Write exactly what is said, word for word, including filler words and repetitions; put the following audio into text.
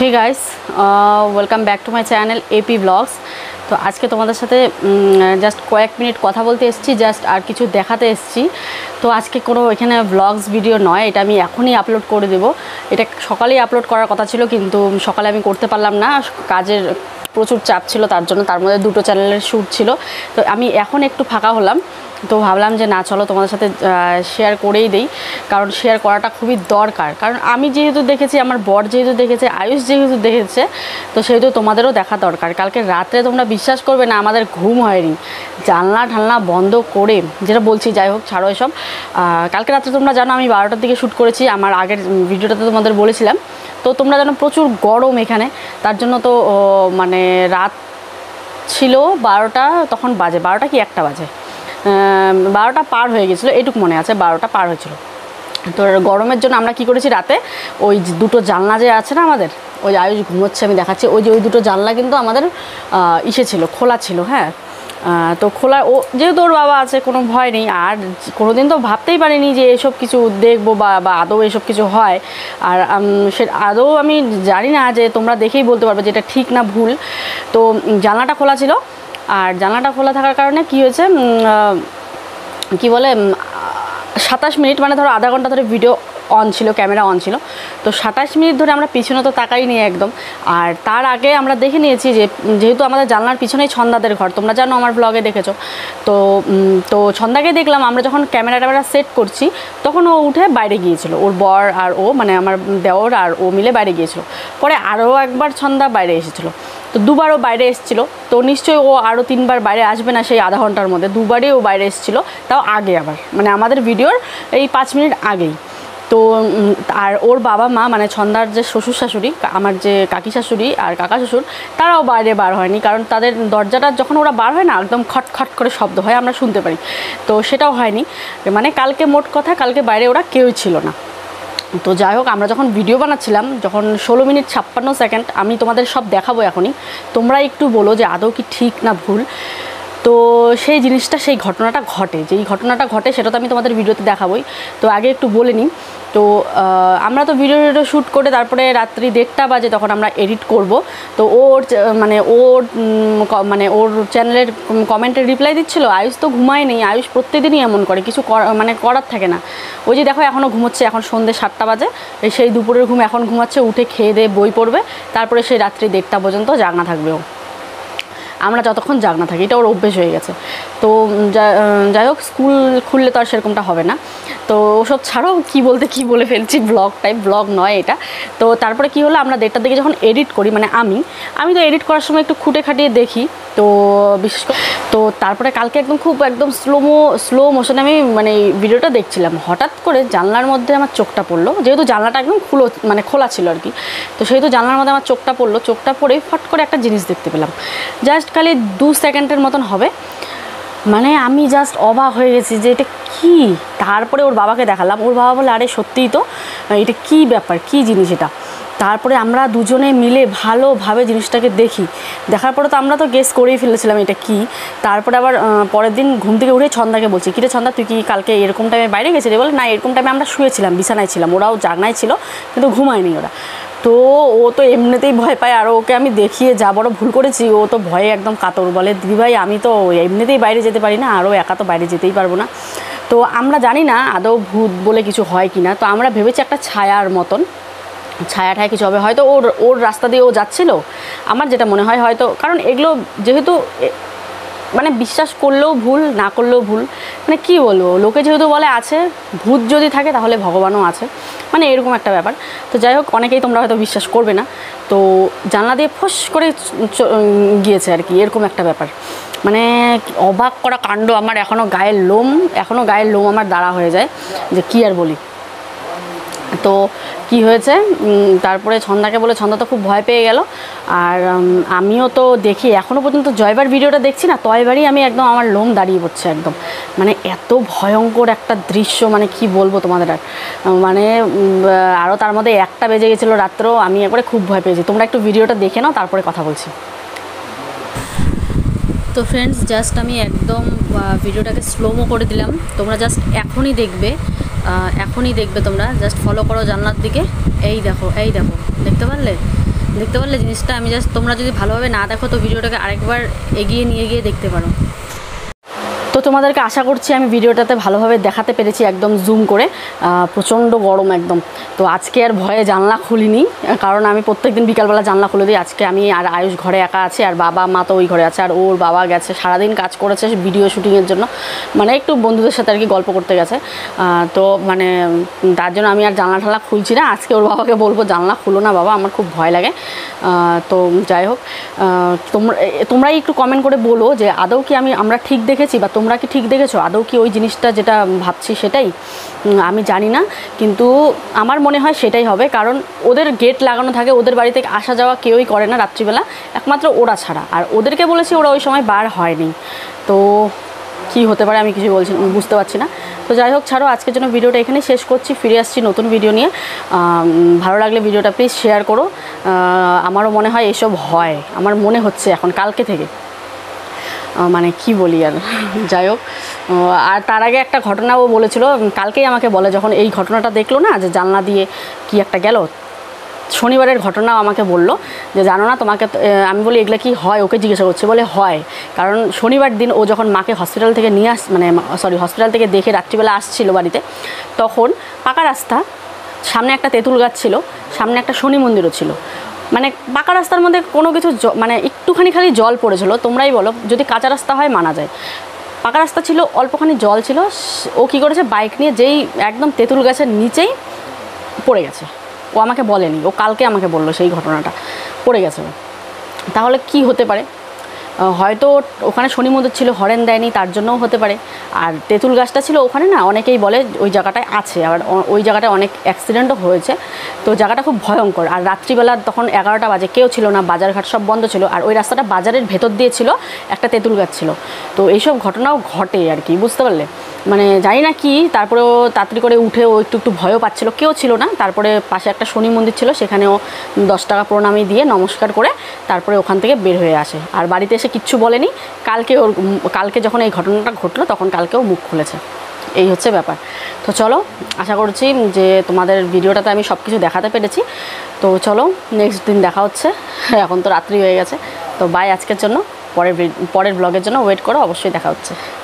Hey guys welcome back to my channel AP blogs. तो आज के तुम्हारे साथे जस्ट कয়েক मिनट कथा बोलते एसेছি जस्ट और किछु देखाते एसेছি। तो आज के कोनो एखाने ब्लॉग्स भिडियो नय, এটা আমি এখনই আপলোড করে দেব। এটা সকালেই আপলোড করার কথা ছিল কিন্তু সকালে আমি করতে পারলাম না, কাজের প্রচুর চাপ ছিল, তার জন্য তার মধ্যে দুটো চ্যানেলের শ্যুট ছিল। তো আমি এখন একটু ফাঁকা হলাম, তো ভাবলাম যে না চলো তোমাদের সাথে শেয়ার করেই দেই, কারণ শেয়ার করাটা খুবই দরকার। কারণ আমি যেহেতু দেখেছি, আমার বর যেহেতু দেখেছে, আয়ুষ যেহেতু দেখেছে, তো সেহেতু তোমাদেরও দেখা দরকার। কালকে রাত্রে তোমরা বিশ্বাস করবে না, আমাদের ঘুম হয়নি, জানলা ঠালনা বন্ধ করে, যেটা বলছি যাই হোক ছাড়ো এসব। কালকে রাত্রে তোমরা জানো আমি বারোটার দিকে শ্যুট করেছি, আমার আগের ভিডিওটাতে তোমাদের বলেছিলাম। তো তোমরা জানো প্রচুর গরম এখানে, তার জন্য তো মানে রাত ছিল বারোটা, তখন বাজে বারোটা কি একটা বাজে, বারোটা পার হয়ে গেছিলো, এইটুকু মনে আছে, বারোটা পার হয়েছিল। তো গরমের জন্য আমরা কি করেছি, রাতে ওই দুটো জানলা যে আছে না আমাদের, ওই আয়ুষ ঘুমোচ্ছে আমি দেখাচ্ছি, ওই যে ওই দুটো জানলা কিন্তু আমাদের ইসে ছিল, খোলা ছিল। হ্যাঁ, তো খোলা, ও যেহেতু ওর বাবা আছে কোনো ভয় নেই। আর কোনোদিন তো ভাবতেই পারিনি যে এসব কিছু দেখবো বা বা আদৌ এসব কিছু হয়। আর সে আদৌ আমি জানি না যে তোমরা দেখেই বলতে পারবে যে এটা ঠিক না ভুল। তো জানলাটা খোলা ছিল, আর জানলাটা খোলা থাকার কারণে কি হয়েছে, কি বলে সাতাশ মিনিট মানে ধরো আধা ঘন্টা ধরে ভিডিও অন ছিল, ক্যামেরা অন ছিল। তো সাতাশ মিনিট ধরে আমরা পিছনে তো তাকাই নিই একদম। আর তার আগে আমরা দেখে নিয়েছি যে যেহেতু আমাদের জানলার পিছনেই ছন্দাদের ঘর, তোমরা জানো আমার ব্লগে দেখেছো। তো তো ছন্দাকে দেখলাম আমরা যখন ক্যামেরা ট্যামেরা সেট করছি, তখন ও উঠে বাইরে গিয়েছিল, ওর বর আর ও মানে আমার দেওর আর ও মিলে বাইরে গিয়েছিল। পরে আরও একবার ছন্দা বাইরে এসেছিলো, তো দুবারও বাইরে এসেছিলো। তো নিশ্চয়ই ও আরও তিনবার বাইরে আসবে না সেই আধা ঘন্টার মধ্যে, দুবারই ও বাইরে এসেছিলো, তাও আগে আবার মানে আমাদের ভিডিওর এই পাঁচ মিনিট আগেই। তো আর ওর বাবা মা মানে ছন্দার যে শ্বশুর শাশুড়ি, আমার যে কাকি শাশুড়ি আর কাকা শ্বশুর, তারাও বাইরে বার হয়নি, কারণ তাদের দরজাটা যখন ওরা বার হয় না একদম খট খট করে শব্দ হয়, আমরা শুনতে পারি। তো সেটাও হয়নি, মানে কালকে মোট কথা কালকে বাইরে ওরা কেউই ছিল না। তো যাই হোক, আমরা যখন ভিডিও বানাচ্ছিলাম, যখন ষোলো মিনিট ছাপ্পান্ন সেকেন্ড, আমি তোমাদের সব দেখাবো এখনই, তোমরা একটু বলো যে আদৌ কি ঠিক না ভুল। তো সেই জিনিসটা, সেই ঘটনাটা ঘটে, যেই ঘটনাটা ঘটে সেটা তো আমি তোমাদের ভিডিওতে দেখাবোই। তো আগে একটু বলে নিই, তো আমরা তো ভিডিও ভিডিও শ্যুট করে তারপরে রাত্রি দেড়টা বাজে তখন আমরা এডিট করব। তো ওর মানে ওর মানে ওর চ্যানেলের কমেন্টের রিপ্লাই দিচ্ছিলো, আয়ুষ তো ঘুমায় নেই, আয়ুষ প্রত্যেকদিনই এমন করে, কিছু মানে করার থাকে না। ওই যে দেখো এখনও ঘুমোচ্ছে, এখন সন্ধ্যে সাতটা বাজে, সেই দুপুরের ঘুম এখন ঘুমাচ্ছে, উঠে খেয়ে দিয়ে বই পড়বে, তারপরে সেই রাত্রি দেড়টা পর্যন্ত জাগনা থাকবে ও, আমরা যতক্ষণ জাগনা থাকি, এটা ওর অভ্যেস হয়ে গেছে। তো যাই হোক, স্কুল খুললে তো আর সেরকমটা হবে না। তো ওসব ছাড়ো, কি বলতে কি বলে ফেলছি, ব্লগ টাইপ, ব্লগ নয় এটা। তো তারপরে কি হলো, আমরা দেড়টার দিকে যখন এডিট করি, মানে আমি আমি তো এডিট করার সময় একটু খুঁটে খাটিয়ে দেখি। তো বিশেষ করে তো তারপরে কালকে একদম খুব একদম স্লোমো স্লো মোশনে আমি মানে ভিডিওটা দেখছিলাম, হঠাৎ করে জানলার মধ্যে আমার চোখটা পড়লো, যেহেতু জানলাটা একদম খুলো মানে খোলা ছিল আর কি। তো সেহেতু জানলার মধ্যে আমার চোখটা পড়লো, চোখটা পড়েই ফট করে একটা জিনিস দেখতে পেলাম, জাস্ট খালি দু সেকেন্ডের মতন হবে, মানে আমি জাস্ট অবাক হয়ে গেছি যে এটা কী। তারপরে ওর বাবাকে দেখালাম, ওর বাবা বলে আরে সত্যিই তো, এটা কী ব্যাপার, কী জিনিস এটা। তারপরে আমরা দুজনে মিলে ভালোভাবে জিনিসটাকে দেখি, দেখার পরে তো আমরা তো গেস করেই ফেলেছিলাম এটা কী। তারপরে আবার পরের দিন ঘুম থেকে উঠে ছন্দাকে বলছি, কিরে ছন্দা তুই কি কালকে এরকম টাইমে বাইরে গেছিলি? বলে না, এরকম টাইমে আমরা শুয়েছিলাম, বিছানায় ছিলাম, ওরাও জাগনায় ছিল কিন্তু ঘুমায়নি ওরা। তো ও তো এমনিতেই ভয় পায়, আর ওকে আমি দেখিয়ে যা বড় ভুল করেছি, ও তো ভয়ে একদম কাতর, বলে দিদিভাই আমি তো এমনিতেই বাইরে যেতে পারি না, আরও একা তো বাইরে যেতেই পারবো না। তো আমরা জানি না আদৌ ভূত বলে কিছু হয় কি না, তো আমরা ভেবেছি একটা ছায়ার মতন, ছায়া ঠায় কিছু হবে, হয়তো ওর ওর রাস্তা দিয়ে ও যাচ্ছিল, আমার যেটা মনে হয় হয়তো। কারণ এগুলো যেহেতু মানে বিশ্বাস করলেও ভুল, না করলেও ভুল, মানে কি বলবো, লোকে যেহেতু বলে আছে, ভূত যদি থাকে তাহলে ভগবানও আছে, মানে এরকম একটা ব্যাপার। তো যাই হোক, অনেকেই তোমরা হয়তো বিশ্বাস করবে না। তো জানলা দিয়ে ফোঁস করে গিয়েছে আর কি, এরকম একটা ব্যাপার, মানে অবাক করা কাণ্ড। আমার এখনও গায়ের লোম এখনও গায়ের লোম আমার দাঁড়া হয়ে যায়, যে কী আর বলি। তো কি হয়েছে, তারপরে ছন্দাকে বলে, ছন্দা তো খুব ভয় পেয়ে গেল। আর আমিও তো দেখি, এখনও পর্যন্ত জয়বার ভিডিওটা দেখছি না, তয়বারই আমি একদম আমার লোম দাঁড়িয়ে পড়ছে একদম, মানে এত ভয়ঙ্কর একটা দৃশ্য, মানে কি বলবো তোমাদের। আর মানে আরও তার মধ্যে একটা বেজে গেছিলো রাত্র, আমি একবারে খুব ভয় পেয়েছি। তোমরা একটু ভিডিওটা দেখে নাও, তারপরে কথা বলছি। তো ফ্রেন্ডস, জাস্ট আমি একদম ভিডিওটাকে স্লোমো করে দিলাম, তোমরা জাস্ট এখনই দেখবে, এখনই দেখবে তোমরা, জাস্ট ফলো করো জানলার দিকে। এই দেখো, এই দেখো, দেখতে পারলে? দেখতে পারলে জিনিসটা? আমি জাস্ট, তোমরা যদি ভালোভাবে না দেখো তো ভিডিওটাকে আরেকবার এগিয়ে নিয়ে গিয়ে দেখতে পারো। তো তোমাদেরকে আশা করছি আমি ভিডিওটাতে ভালোভাবে দেখাতে পেরেছি, একদম জুম করে। প্রচণ্ড গরম একদম। তো আজকে আর ভয়ে জানলা খুলিনি, কারণ আমি প্রত্যেকদিন বিকালবেলা জানলা খুলে দিই। আজকে আমি আর আয়ুষ ঘরে একা আছে, আর বাবা মা তো ওই ঘরে আছে, আর ওর বাবা গেছে সারাদিন কাজ করেছে ভিডিও শ্যুটিংয়ের জন্য, মানে একটু বন্ধুদের সাথে আর কি গল্প করতে গেছে। তো মানে তার জন্য আমি আর জানলা ঠানলা খুলছি না। আজকে ওর বাবাকে বলবো জানলা খুলো না বাবা, আমার খুব ভয় লাগে। তো যাই হোক, তোমরা তোমরাই একটু কমেন্ট করে বলো যে আদৌ কি আমি আমরা ঠিক দেখেছি, বা তোমরা কি ঠিক দেখেছো? আদৌ কি ওই জিনিসটা যেটা ভাবছি সেটাই? আমি জানি না, কিন্তু আমার মনে হয় সেটাই হবে। কারণ ওদের গেট লাগানো থাকে, ওদের বাড়ি থেকে আসা যাওয়া কেউই করে না রাত্রিবেলা, একমাত্র ওরা ছাড়া। আর ওদেরকে বলেছি, ওরা ওই সময় বার হয়নি। তো কি হতে পারে আমি কিছু বলছি, বুঝতে পারছি না। তো যাই হোক, ছাড়ো, আজকের জন্য ভিডিওটা এখানে শেষ করছি। ফিরে আসছি নতুন ভিডিও নিয়ে। ভালো লাগলে ভিডিওটা প্লিজ শেয়ার করো। আমারও মনে হয় এসব হয়, আমার মনে হচ্ছে এখন কালকে থেকে, মানে কি বলি আর। যাই হোক, আর তার আগে একটা ঘটনাও বলেছিল, কালকেই আমাকে বলে, যখন এই ঘটনাটা দেখলো না, যে জানলা দিয়ে কি একটা গেল, শনিবারের ঘটনাও আমাকে বললো যে জানো না তোমাকে। আমি বলি এগুলো কি হয়, ওকে জিজ্ঞাসা করছে, বলে হয়। কারণ শনিবার দিন ও যখন মাকে হসপিটাল থেকে নিয়ে আস মানে সরি হসপিটাল থেকে দেখে রাত্রিবেলা আসছিল বাড়িতে, তখন পাকা রাস্তা, সামনে একটা তেঁতুল গাছ ছিল, সামনে একটা শনি মন্দিরও ছিল। মানে পাকা রাস্তার মধ্যে কোনো কিছু মানে একটুখানি খালি জল পড়েছিল। তোমরাই বলো, যদি কাঁচা রাস্তা হয় মানা যায়, পাকা রাস্তা ছিল, অল্পখানি জল ছিল। ও কী করেছে, বাইক নিয়ে যেই একদম তেঁতুল গাছের নিচেই পড়ে গেছে। ও আমাকে বলেনি, ও কালকে আমাকে বললো সেই ঘটনাটা, পড়ে গেছে। তাহলে কি হতে পারে? হয়তো ওখানে শনি মন্দির ছিল, হরেন দেয়নি, তার জন্যও হতে পারে। আর তেঁতুল গাছটা ছিল ওখানে না, অনেকেই বলে ওই জায়গাটায় আছে, আবার ওই জায়গাটায় অনেক অ্যাক্সিডেন্টও হয়েছে। তো জায়গাটা খুব ভয়ঙ্কর। আর রাত্রিবেলা তখন এগারোটা বাজে, কেউ ছিল না, বাজারঘাট সব বন্ধ ছিল। আর ওই রাস্তাটা বাজারের ভেতর দিয়ে ছিল, একটা তেঁতুল গাছ ছিল। তো এইসব ঘটনাও ঘটে আর কি, বুঝতে পারলে? মানে জানি না কি, তারপরেও তাড়াতাড়ি করে উঠে ও একটু একটু ভয়ও পাচ্ছিলো, কেউ ছিল না। তারপরে পাশে একটা শনি মন্দির ছিল, সেখানেও দশ টাকা প্রণামী দিয়ে নমস্কার করে তারপরে ওখান থেকে বের হয়ে আসে। আর বাড়িতে এসে কিচ্ছু বলেনি। কালকে ওর কালকে যখন এই ঘটনাটা ঘটলো, তখন কালকেও মুখ খুলেছে। এই হচ্ছে ব্যাপার। তো চলো, আশা করছি যে তোমাদের ভিডিওটাতে আমি সব কিছু দেখাতে পেরেছি। তো চলো, নেক্সট দিন দেখা হচ্ছে। এখন তো রাত্রি হয়ে গেছে। তো বাই আজকের জন্য। পরের পরের ব্লগের জন্য ওয়েট করো, অবশ্যই দেখা হচ্ছে।